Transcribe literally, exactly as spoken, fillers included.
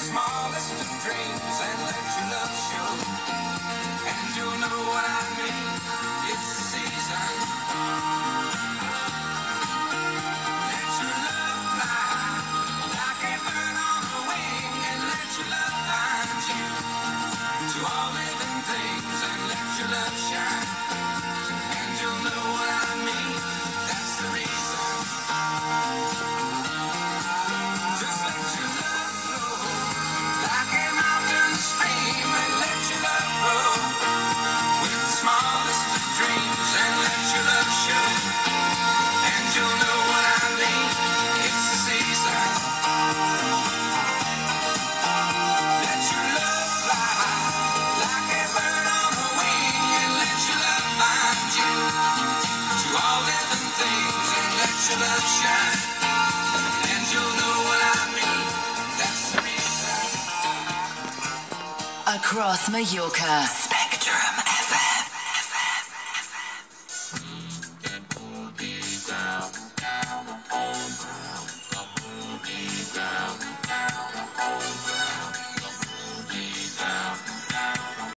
smallest of dreams and let your love show. And you'll know what I mean. It's the season. Let your love fly like a bird on a wing, and let your love find you to all living things, and let your love shine. And you'll know what I mean. That's the reason. Just let your love flow like a mountain stream, and let your love grow with the smallest of dreams, and let your love show. And you'll know what I mean. It's the season. Let your love fly like a bird on a wing, and let your love find you to all living things, and let your love shine. And you'll know what I mean. That's the reason. Across Mallorca.